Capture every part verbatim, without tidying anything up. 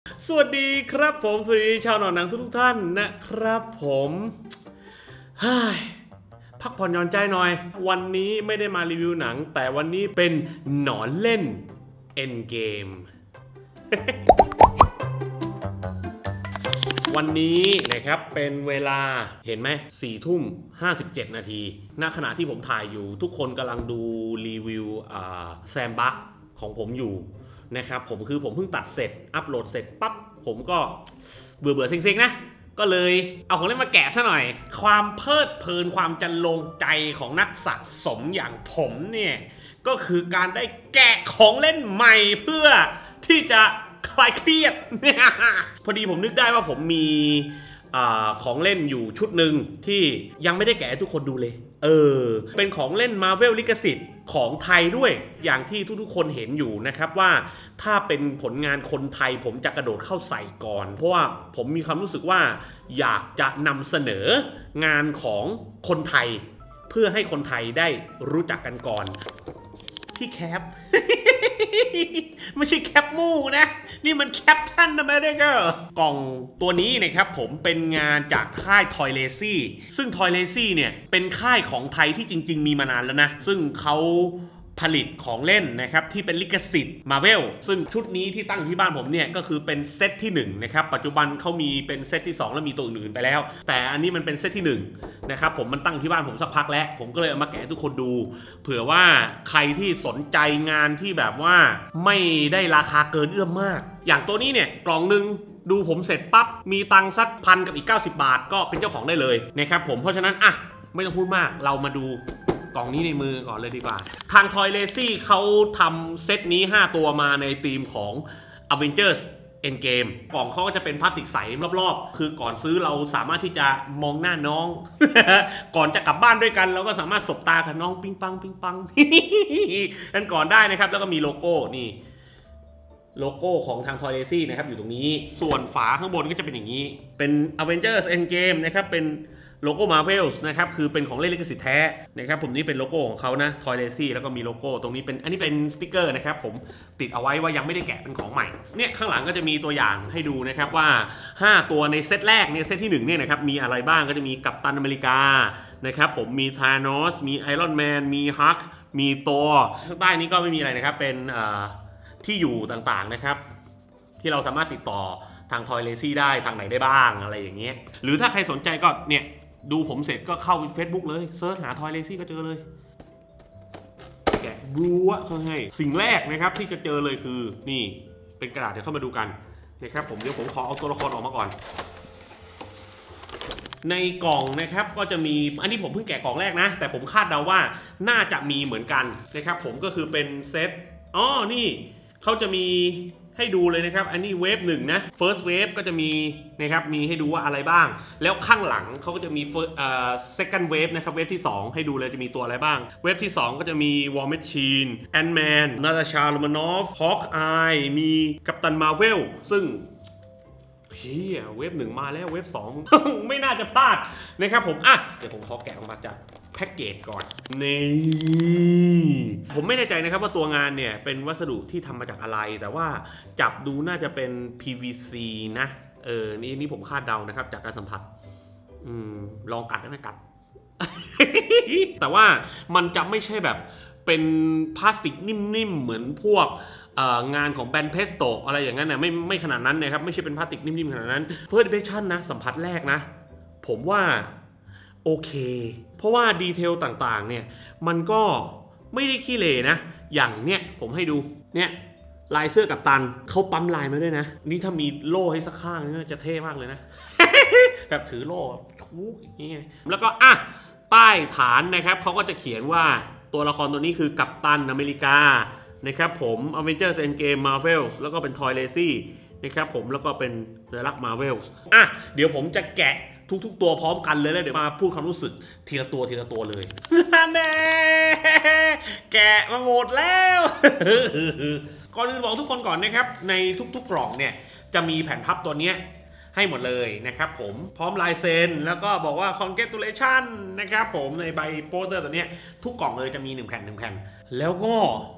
สวัสดีครับผมสวัสดีชาวหนอนหนังทุกท่านนะครับผมพักผ่อนหย่อนใจหน่อยวันนี้ไม่ได้มารีวิวหนังแต่วันนี้เป็นหนอนเล่น Endgame วันนี้นะครับเป็นเวลาเห็นไหมสี่ทุ่มห้าสิบเจ็ดนาทีณขณะที่ผมถ่ายอยู่ทุกคนกำลังดูรีวิวแซมบัคของผมอยู่นะครับผมคือผมเพิ่งตัดเสร็จอัปโหลดเสร็จปั๊บผมก็เบื่อเบื่อเซ็งๆนะก็เลยเอาของเล่นมาแกะซะหน่อยความเพลิดเพลินความจันลงใจของนักสะสมอย่างผมเนี่ยก็คือการได้แกะของเล่นใหม่เพื่อที่จะคลายเครียดพอดีผมนึกได้ว่าผมมีของเล่นอยู่ชุดหนึ่งที่ยังไม่ได้แกะให้ทุกคนดูเลยเออเป็นของเล่น Marvel ลิขสิทธิ์ของไทยด้วยอย่างที่ทุกๆคนเห็นอยู่นะครับว่าถ้าเป็นผลงานคนไทยผมจะกระโดดเข้าใส่ก่อนเพราะว่าผมมีความรู้สึกว่าอยากจะนำเสนองานของคนไทยเพื่อให้คนไทยได้รู้จักกันก่อนที่แคป ไม่ใช่แคปมูนะนี่มันแคปทันอเมริกากล่องตัวนี้นะครับผมเป็นงานจากค่ายทอยเลซี่ซึ่งทอยเลซี่เนี่ยเป็นค่ายของไทยที่จริงๆมีมานานแล้วนะซึ่งเขาผลิตของเล่นนะครับที่เป็นลิขสิทธิ์ Marvel ซึ่งชุดนี้ที่ตั้งที่บ้านผมเนี่ยก็คือเป็นเซตที่หนึ่งนะครับปัจจุบันเขามีเป็นเซตที่สองแล้วมีตัวอื่นๆไปแล้วแต่อันนี้มันเป็นเซตที่หนึ่งนะครับผมมันตั้งที่บ้านผมสักพักแล้วผมก็เลยเอามาแกะให้ทุกคนดูเผื่อว่าใครที่สนใจงานที่แบบว่าไม่ได้ราคาเกินเอื้อมมากอย่างตัวนี้เนี่ยกล่องนึงดูผมเสร็จปั๊บมีตังค์สักพันกับอีกเก้าสิบบาทก็เป็นเจ้าของได้เลยนะครับผมเพราะฉะนั้นอ่ะไม่ต้องพูดมากเรามาดูกล่องนี้ในมือก่อนเลยดีกว่าทาง Toy Lazy เขาทำเซตนี้ห้าตัวมาในธีมของ Avengers Endgame กล่องเขาก็จะเป็นพลาสติกใสรอบๆคือก่อนซื้อเราสามารถที่จะมองหน้าน้อง ก่อนจะกลับบ้านด้วยกันเราก็สามารถสบตากับน้องปิ๊งปังปิ๊งปัง นั่นก่อนได้นะครับแล้วก็มีโลโก้นี่โลโก้ของทาง Toy Lazy นะครับอยู่ตรงนี้ส่วนฝาข้างบนก็จะเป็นอย่างนี้เป็น Avengers Endgame นะครับเป็นโลโก้ Marvel นะครับคือเป็นของเล่นลิขสิทธิ์แท้นะครับผมนี่เป็นโลโก้ของเขานะ Toy Lazy แล้วก็มีโลโก้ตรงนี้เป็นอันนี้เป็นสติกเกอร์นะครับผมติดเอาไว้ว่ายังไม่ได้แกะเป็นของใหม่เนี่ยข้างหลังก็จะมีตัวอย่างให้ดูนะครับว่าห้าตัวในเซตแรกเนี่ยเซตที่หนึ่งเนี่ยนะครับมีอะไรบ้างก็จะมีกัปตันอเมริกานะครับผมมีธานอสมีไอรอนแมนมีฮักมีตัวข้างใต้นี้ก็ไม่มีอะไรนะครับเป็นที่อยู่ต่างๆนะครับที่เราสามารถติดต่อทาง Toy Lazy ได้ทางไหนได้บ้างอะไรอย่างเงี้ยหรือถ้าใครสนใจก็เนี่ยดูผมเสร็จก็เข้า Facebook เลยเซิร์ชหา Toy Lazy ก็เจอเลยแกะบัวเขาให้สิ่งแรกนะครับที่จะเจอเลยคือนี่เป็นกระดาษเดี๋ยวเข้ามาดูกันนะครับผมเดี๋ยวผมขอเอาตัวละครออกมาก่อนในกล่องนะครับก็จะมีอันนี้ผมเพิ่งแกะกล่องแรกนะแต่ผมคาดเดาว่าน่าจะมีเหมือนกันนะครับผมก็คือเป็นเซตอ๋อนี่เขาจะมีให้ดูเลยนะครับอันนี้เวฟหนึ่งนะ first wave ก็จะมีนะครับมีให้ดูว่าอะไรบ้างแล้วข้างหลังเขาก็จะมี second wave นะครับเวฟที่สองให้ดูเลยจะมีตัวอะไรบ้างเวฟที่สองก็จะมี War Machine Ant-Man Natasha Romanoff Hawkeye มีกัปตัน Marvel ซึ่งเฮียเวฟหนึ่งมาแล้วเวฟสอง ไม่น่าจะพลาดนะครับผมอ่ะเดี๋ยวผมขอแกะออกมาจากแพ็กเกจก่อนนี่ผมไม่แน่ใจนะครับว่าตัวงานเนี่ยเป็นวัสดุที่ทำมาจากอะไรแต่ว่าจับดูน่าจะเป็น พี วี ซี นะเออนี่นี่ผมคาดเดานะครับจากการสัมผัสอืมลองกัดนะกัด แต่ว่ามันจะไม่ใช่แบบเป็นพลาสติกนิ่มๆเหมือนพวกงานของแบรนด์เพสโตอะไรอย่างนั้นนะไม่ไม่ขนาดนั้นนะครับไม่ใช่เป็นพลาสติกนิ่มๆขนาดนั้น First Impression นะสัมผัสแรกนะผมว่าโอเคเพราะว่าดีเทลต่างๆเนี่ยมันก็ไม่ได้ขี้เหร่นะอย่างเนี้ยผมให้ดูเนี่ยลายเสื้อกัปตันเขาปั๊มลายมาด้วยนะนี่ถ้ามีโล่ให้สักข้างนี่จะเท่มากเลยนะ แบบถือโล่ทุกอย่างเงี้ยแล้วก็อ่ะใต้ฐานนะครับเขาก็จะเขียนว่าตัวละครตัวนี้คือกัปตันอเมริกานะครับผม Avengers Endgame Marvel แล้วก็เป็น Toy Lazy นะครับผมแล้วก็เป็นสัญลักษณ์ Marvel อ่ะเดี๋ยวผมจะแกะทุกๆตัวพร้อมกันเลยแล้วเดี๋ยวมาพูดความรู้สึกทีละตัวทีละตัวเลยแน่แกะมาหมดแล้วก่อนอื่นบอกทุกคนก่อนนะครับในทุกๆกล่องเนี่ยจะมีแผ่นพับตัวนี้ให้หมดเลยนะครับผมพร้อมลายเซ็นแล้วก็บอกว่า congratulation นะครับผมในใบโปสเตอร์ตัวนี้ทุกกล่องเลยจะมีหนึ่งแผ่นหนึ่งแผ่นแล้วก็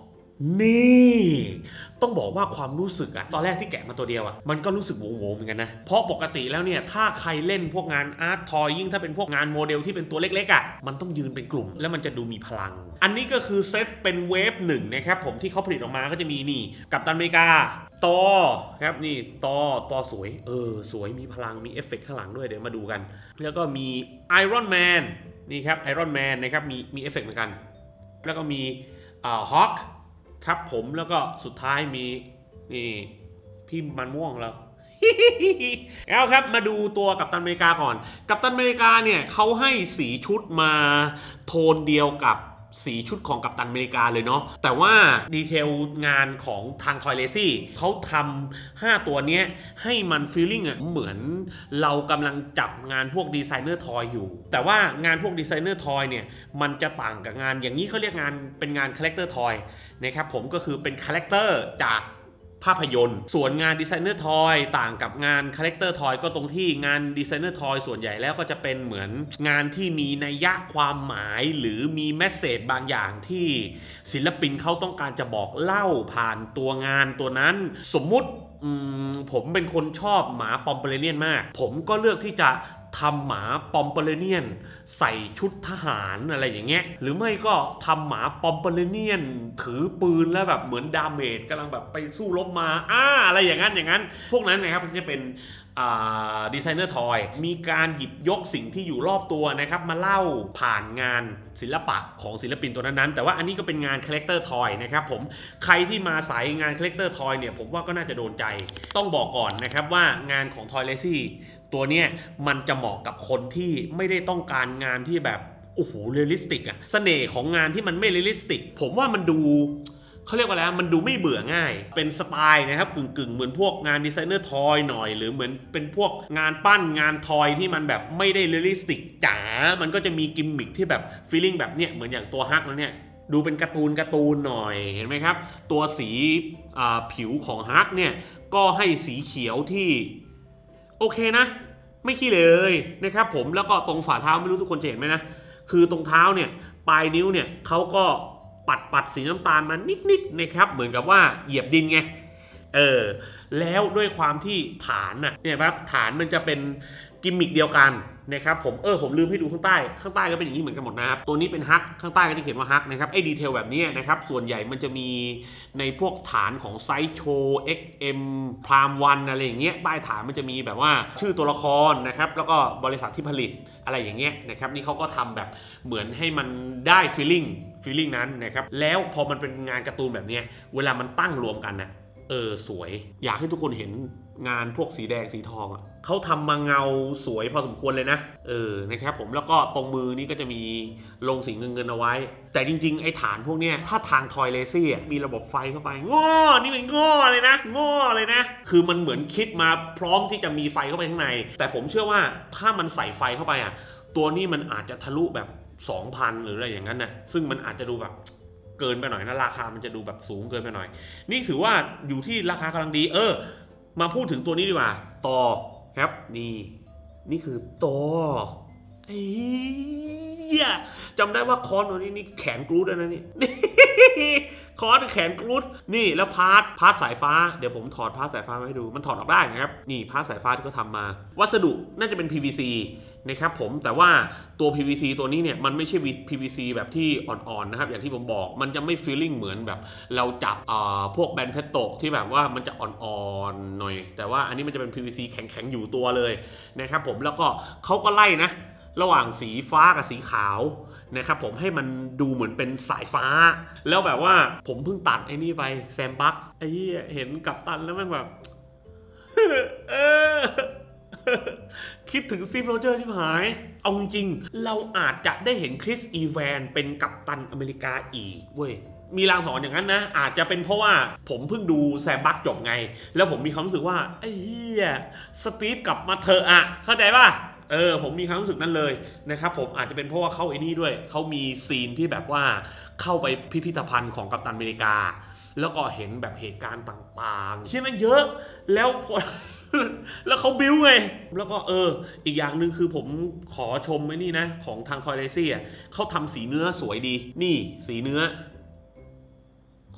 นี่ต้องบอกว่าความรู้สึกอะตอนแรกที่แกะมาตัวเดียวอะมันก็รู้สึกโงงๆเหมือนกันนะเพราะปกติแล้วเนี่ยถ้าใครเล่นพวกงานอาร์ตทอยยิ่งถ้าเป็นพวกงานโมเดลที่เป็นตัวเล็กๆอะมันต้องยืนเป็นกลุ่มแล้วมันจะดูมีพลังอันนี้ก็คือเซตเป็นเวฟหนึ่งนะครับผมที่เขาผลิตออกมาก็จะมีนี่กัปตันอเมริกาตอครับนี่ตอตอสวยเออสวยมีพลังมีเอฟเฟกต์ข้างหลังด้วยเดี๋ยวมาดูกันแล้วก็มีไอรอนแมนนี่ครับไอรอนแมนนะครับมีมีเอฟเฟกต์เหมือนกันแล้วก็มีอ่าฮอคครับผมแล้วก็สุดท้ายมีนี่พี่มันม่วงแล้วเอาครับมาดูตัวกัปตันอเมริกาก่อนกัปตันอเมริกาเนี่ยเขาให้สีชุดมาโทนเดียวกับสีชุดของกัปตันอเมริกาเลยเนาะแต่ว่าดีเทลงานของทางทอยเลซี่เขาทำห้าตัวเนี้ยให้มันฟีลลิ่งอ่ะเหมือนเรากำลังจับงานพวกดีไซเนอร์ทอยอยู่แต่ว่างานพวกดีไซเนอร์ทอยเนี่ยมันจะต่างกับงานอย่างนี้เขาเรียกงานเป็นงานคาแรคเตอร์ทอยนะครับผมก็คือเป็นคาแรคเตอร์จากภาพยนตร์ส่วนงานดีไซเนอร์ทอยต่างกับงานคาแรคเตอร์ทอยก็ตรงที่งานดีไซเนอร์ทอยส่วนใหญ่แล้วก็จะเป็นเหมือนงานที่มีนัยยะความหมายหรือมีแมสเสจบางอย่างที่ศิลปินเขาต้องการจะบอกเล่าผ่านตัวงานตัวนั้นสมมุติผมเป็นคนชอบหมาปอมเปอเรเนียนมากผมก็เลือกที่จะทำหมาปอมเปอเรเนียนใส่ชุดทหารอะไรอย่างเงี้ยหรือไม่ก็ทำหมาปอมเปอเรเนียนถือปืนแล้วแบบเหมือนดาเมจกำลังแบบไปสู้รบมาอ่าอะไรอย่างนั้นอย่างนั้นพวกนั้นนะครับจะเป็นดีไซเนอร์ทอยมีการหยิบยกสิ่งที่อยู่รอบตัวนะครับมาเล่าผ่านงานศิลปะของศิลปินตัวนั้นๆแต่ว่าอันนี้ก็เป็นงานคาแรคเตอร์ทอยนะครับผมใครที่มาสายงานคาแรคเตอร์ทอยเนี่ยผมว่าก็น่าจะโดนใจต้องบอกก่อนนะครับว่างานของทอยเลซี่ตัวเนี้ยมันจะเหมาะกับคนที่ไม่ได้ต้องการงานที่แบบโอ้โหเรียลลิสติกอะเสน่ห์ของงานที่มันไม่เรียลลิสติกผมว่ามันดูเขาเรียกว่าอะไรมันดูไม่เบื่อง่ายเป็นสไตล์นะครับกึ่งๆเหมือนพวกงานดีไซเนอร์ทอยหน่อยหรือเหมือนเป็นพวกงานปั้นงานทอยที่มันแบบไม่ได้เรียลลิสติกจ๋ามันก็จะมีกิมมิคที่แบบฟีลลิ่งแบบเนี้ยเหมือนอย่างตัวฮักแล้วเนี่ยดูเป็นการ์ตูนการ์ตูนหน่อยเห็นไหมครับตัวสีผิวของฮักเนี่ยก็ให้สีเขียวที่โอเคนะไม่ขี้เลยนะครับผมแล้วก็ตรงฝ่าเท้าไม่รู้ทุกคนจะเห็นไหมนะคือตรงเท้าเนี่ยปลายนิ้วเนี่ยเขาก็ปัดปัดสีน้ำตาลมานิดๆนะครับเหมือนกับว่าเหยียบดินไงเออแล้วด้วยความที่ฐานน่ะเนี่ยครับฐานมันจะเป็นกิมมิคเดียวกันนะครับผมเออผมลืมให้ดูข้างใต้ข้างใต้ก็เป็นอย่างนี้เหมือนกันหมดนะครับตัวนี้เป็นฮักข้างใต้ก็จะเขียนว่าฮักนะครับไอ้ดีเทลแบบนี้นะครับส่วนใหญ่มันจะมีในพวกฐานของไซส์โชว์ เอ็กซ์ เอ็ม พรามวันอะไรอย่างเงี้ยใต้ฐานมันจะมีแบบว่าชื่อตัวละครนะครับแล้วก็บริษัทที่ผลิตอะไรอย่างเงี้ยนะครับนี่เขาก็ทำแบบเหมือนให้มันได้ฟีลลิ่งฟีลลิ่งนั้นนะครับแล้วพอมันเป็นงานการ์ตูนแบบนี้เวลามันตั้งรวมกันนะเออสวยอยากให้ทุกคนเห็นงานพวกสีแดงสีทองอ่ะเขาทำมาเงาสวยพอสมควรเลยนะเออนะครับผมแล้วก็ตรงมือนี่ก็จะมีลงสีเงินเงินเอาไว้แต่จริงๆไอ้ฐานพวกเนี้ยถ้าทางทอยเลซี่มีระบบไฟเข้าไปง้อนี่มันง้อเลยนะง้อเลยนะคือมันเหมือนคิดมาพร้อมที่จะมีไฟเข้าไปข้างในแต่ผมเชื่อว่าถ้ามันใส่ไฟเข้าไปอ่ะตัวนี้มันอาจจะทะลุแบบ สองพัน หรืออะไรอย่างนั้นนะซึ่งมันอาจจะดูแบบเกินไปหน่อยนะราคามันจะดูแบบสูงเกินไปหน่อยนี่ถือว่าอยู่ที่ราคากำลังดีเออมาพูดถึงตัวนี้ดีกว่าต่อครับนี่นี่คือต่อไอ้เหี้ยจำได้ว่าคอนตัวนี้นี่แขนกรูดแล้วนะนี่คอนแขนกรูดนี่แล้วพาร์ทพาร์ทสายฟ้าเดี๋ยวผมถอดพาร์ทสายฟ้ามาให้ดูมันถอดออกได้นะครับนี่พาร์ทสายฟ้าที่เขาทำมาวัสดุน่าจะเป็น พี วี ซี นะครับผมแต่ว่าตัว พี วี ซี ตัวนี้เนี่ยมันไม่ใช่ พี วี ซี แบบที่อ่อนๆนะครับอย่างที่ผมบอกมันจะไม่ฟีลลิ่งเหมือนแบบเราจับพวกแบนเพชโตะที่แบบว่ามันจะอ่อนๆหน่อยแต่ว่าอันนี้มันจะเป็น พี วี ซี แข็งๆอยู่ตัวเลยนะครับผมแล้วก็เขาก็ไล่นะระหว่างสีฟ้ากับสีขาวนะครับผมให้มันดูเหมือนเป็นสายฟ้าแล้วแบบว่าผมเพิ่งตัดไอ้นี่ไปแซมบัคไอ้ที่เห็นกัปตันแล้วมันแบบเออคิดถึงซีฟโรเจอร์ที่หายเอาจริงเราอาจจะได้เห็นคริสอีแวนเป็นกัปตันอเมริกาอีกเว้ยมีรางสังหรณ์อย่างนั้นนะอาจจะเป็นเพราะว่าผมเพิ่งดูแซมบัคจบไงแล้วผมมีความรู้สึกว่าไอ้เหี้ยสตีฟกลับมาเถอะอะเข้าใจป่ะเออผมมีความรู้สึกนั้นเลยนะครับผมอาจจะเป็นเพราะว่าเข้าไอ้นี่ด้วยเขามีซีนที่แบบว่าเข้าไปพิพิธภัณฑ์ของกัปตันอเมริกาแล้วก็เห็นแบบเหตุการณ์ต่างๆที่มันเยอะแล้วพอ แล้วเขาบิ้วไงแล้วก็เอออีกอย่างหนึ่งคือผมขอชมไอ้นี่นะของทางทอยเลซี่อ่ะเขาทำสีเนื้อสวยดีนี่สีเนื้อขอ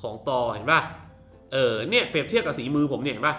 สองต่อเห็นป่ะเออเนี่ยเปรียบเทียบกับสีมือผมเนี่ยเห็นป่ะ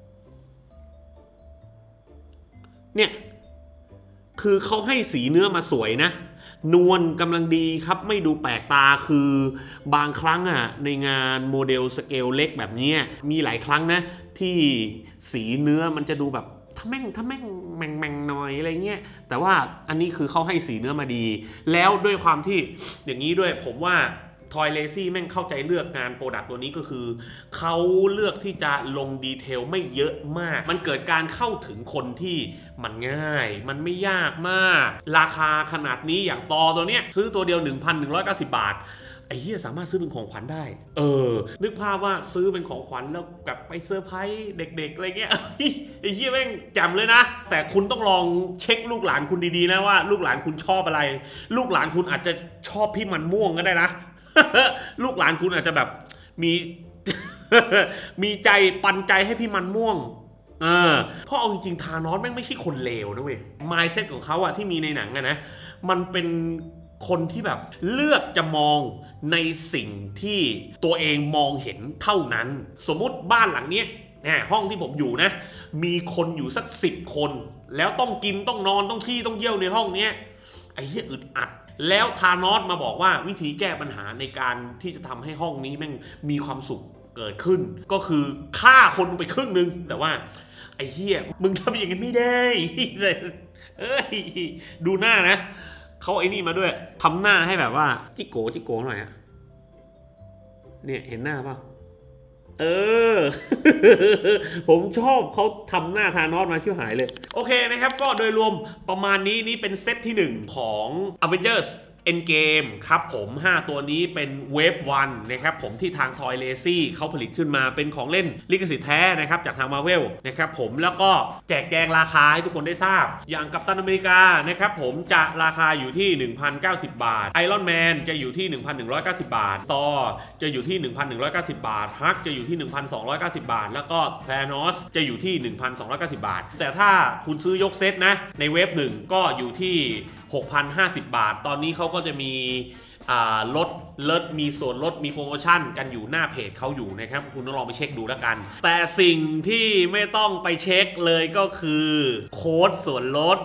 เนี่ยคือเขาให้สีเนื้อมาสวยนะนวลกำลังดีครับไม่ดูแปลกตาคือบางครั้งอ่ะในงานโมเดลสเกลเล็กแบบนี้มีหลายครั้งนะที่สีเนื้อมันจะดูแบบถ้าแม่งถ้าแม่งแม่งแม่งหน่อยอะไรเงี้ยแต่ว่าอันนี้คือเขาให้สีเนื้อมาดีแล้วด้วยความที่อย่างนี้ด้วยผมว่าทอยเลซี่แม่งเข้าใจเลือกงานโปรดักต์ตัวนี้ก็คือเขาเลือกที่จะลงดีเทลไม่เยอะมากมันเกิดการเข้าถึงคนที่มันง่ายมันไม่ยากมากราคาขนาดนี้อย่างตอตัวเนี้ยซื้อตัวเดียว หนึ่งพันหนึ่งร้อยเก้าสิบ บาทไอ้เหี้ยสามารถซื้อเป็นของขวัญได้เออนึกภาพว่าซื้อเป็นของขวัญแล้วแบบไปเซอร์ไพรส์เด็กๆอะไรเงี้ยไอ้เหี้ยแม่งแจ่มเลยนะแต่คุณต้องลองเช็คลูกหลานคุณดีๆนะว่าลูกหลานคุณชอบอะไรลูกหลานคุณอาจจะชอบพี่มันม่วงก็ได้นะลูกหลานคุณอาจจะแบบมีมีใจปันใจให้พี่มันม่วงเออเพราะเอาจริงๆธานอสแม่งไม่ใช่คนเลวนะเว้ย mindset ของเขาอะที่มีในหนังอะนะมันเป็นคนที่แบบเลือกจะมองในสิ่งที่ตัวเองมองเห็นเท่านั้นสมมุติบ้านหลังนี้ห้องที่ผมอยู่นะมีคนอยู่สักสิบคนแล้วต้องกินต้องนอนต้องขี้ต้องเยี่ยวในห้องเนี้ยไอ้เหี้ยอึดอัดแล้วธานอสมาบอกว่าวิธีแก้ปัญหาในการที่จะทำให้ห้องนี้แม่งมีความสุขเกิดขึ้นก็คือฆ่าคนไปครึ่งนึงแต่ว่าไอ้เหี้ยมึงทำอย่างนี้ไม่ได้เอ้ยดูหน้านะเขาไอ้นี่มาด้วยทำหน้าให้แบบว่าจิโก้จิโก้หน่อยอะเนี่ยเห็นหน้าป่ะเออ ผมชอบเขาทำหน้าธานอสมาชิวหายเลยโอเคนะครับก็โดยรวมประมาณนี้นี่เป็นเซตที่หนึ่งของ Avengers Endgame ครับผมห้าตัวนี้เป็นเวฟวันนะครับผมที่ทาง Toy Lazy เขาผลิตขึ้นมาเป็นของเล่นลิขสิทธิ์แท้นะครับจากทาง Marvel นะครับผมแล้วก็แจกแจงราคาให้ทุกคนได้ทราบอย่างกัปตันอเมริกานะครับผมจะราคาอยู่ที่ หนึ่งพันเก้าสิบ บาท Iron Man จะอยู่ที่ หนึ่งพันหนึ่งร้อยเก้าสิบ บาท Thor จะอยู่ที่ หนึ่งพันหนึ่งร้อยเก้าสิบ บาท Hulk จะอยู่ที่ หนึ่งพันสองร้อยเก้าสิบ บาทแล้วก็ Thanos จะอยู่ที่ หนึ่งพันสองร้อยเก้าสิบ บาทแต่ถ้าคุณซื้อยกเซตนะในเวฟหนึ่งก็อยู่ที่ หกพันห้าสิบ บาทตอนนี้เขาก็จะมีลดลดมีส่วนลดมีโปรโมชั่นกันอยู่หน้าเพจเขาอยู่นะครับคุณต้องลองไปเช็คดูแล้วกันแต่สิ่งที่ไม่ต้องไปเช็คเลยก็คือโค้ดส่วนลด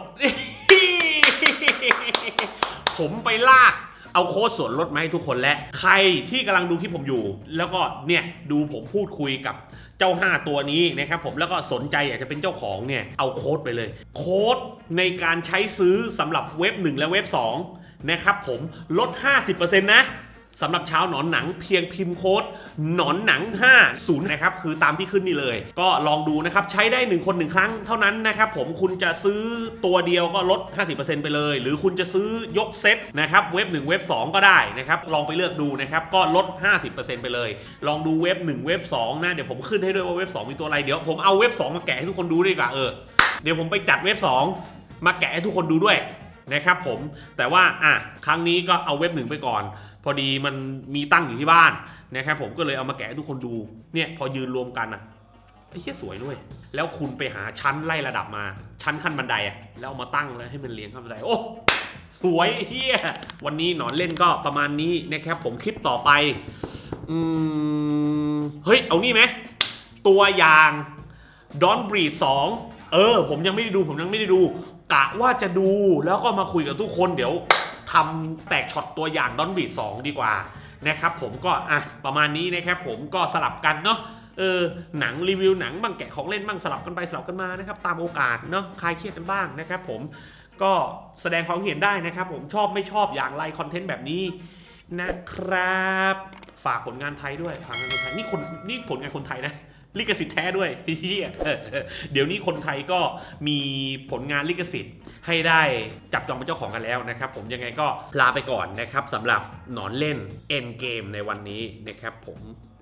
ผมไปลากเอาโค้ดส่วนลดมาให้ทุกคนและใครที่กำลังดูคลิปผมอยู่แล้วก็เนี่ยดูผมพูดคุยกับเจ้าห้าตัวนี้นะครับผมแล้วก็สนใจอยากจะเป็นเจ้าของเนี่ยเอาโค้ดไปเลยโค้ดในการใช้ซื้อสำหรับเว็บหนึ่งและเว็บสองนะครับผมลด ห้าสิบเปอร์เซ็นต์ นะสำหรับชาวหนอนหนังเพียงพิมพ์โค้ดหนอนหนังห้าสิบนะครับคือตามที่ขึ้นนี่เลยก็ลองดูนะครับใช้ได้หนึ่งคนหนึ่งครั้งเท่านั้นนะครับผมคุณจะซื้อตัวเดียวก็ลด ห้าสิบเปอร์เซ็นต์ ไปเลยหรือคุณจะซื้อยกเซตนะครับเว็บหนึ่งเว็บสองก็ได้นะครับลองไปเลือกดูนะครับก็ลด ห้าสิบเปอร์เซ็นต์ ไปเลยลองดูเว็บหนึ่งเว็บสองนะเดี๋ยวผมขึ้นให้ด้วยว่าเว็บสองมีตัวอะไรเดี๋ยวผมเอาเว็บสองมาแกะให้ทุกคนดูดีกว่าเออเดี๋ยวผมไปจัดเว็บสองมาแกะให้ทุกคนดูด้วยนะครับผมแต่ว่าอ่ะครั้งนี้ก็เอาเว็บหนึ่งไปก่อนพอดีมันมีตั้งอยู่ที่บ้านนะครับผมก็เลยเอามาแกะให้ทุกคนดูเนี่ยพอยืนรวมกันอ่ะไอ้เหี้ยสวยด้วยแล้วคุณไปหาชั้นไล่ระดับมาชั้นขั้นบันไดอ่ะแล้วเอามาตั้งแล้วให้มันเรียงขั้นบันไดโอ้สวยเหี้ยวันนี้หนอนเล่นก็ประมาณนี้นะครับผมคลิปต่อไปอืมเฮ้ยเอานี่ไหมตัวอย่างดอนบรีดสองเออผมยังไม่ได้ดูผมยังไม่ได้ดูกะว่าจะดูแล้วก็มาคุยกับทุกคนเดี๋ยวทำแตกช็อตตัวอย่างดอนบรีดสองดีกว่านะครับผมก็อ่ะประมาณนี้นะครับผมก็สลับกันเนาะเออหนังรีวิวหนังบ้างแกะของเล่นบ้างสลับกันไปสลับกันมานะครับตามโอกาสเนาะคลายเครียดกันบ้างนะครับผมก็แสดงความเห็นได้นะครับผมชอบไม่ชอบอย่างไรคอนเทนต์แบบนี้นะครับฝากผลงานไทยด้วยฝากงานคนไทยนี่คนนี่ผลงานคนไทยนะลิขสิทธิ์แท้ด้วยเดี๋ยวนี้คนไทยก็มีผลงานลิขสิทธิ์ให้ได้จับจองเป็นเจ้าของกันแล้วนะครับผมยังไงก็ลาไปก่อนนะครับสำหรับหนอนเล่น Endgame ในวันนี้นะครับผม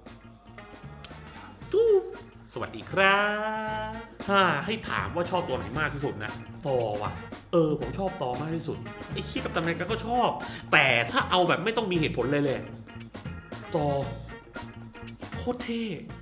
จู๊สวัสดีครับถ้าให้ถามว่าชอบตัวไหนมากที่สุดนะตอว่ะเออผมชอบตอมากที่สุดไอ้ขี้กับตำแหน่งก็ชอบแต่ถ้าเอาแบบไม่ต้องมีเหตุผลเลยเลยตอโคตรเท่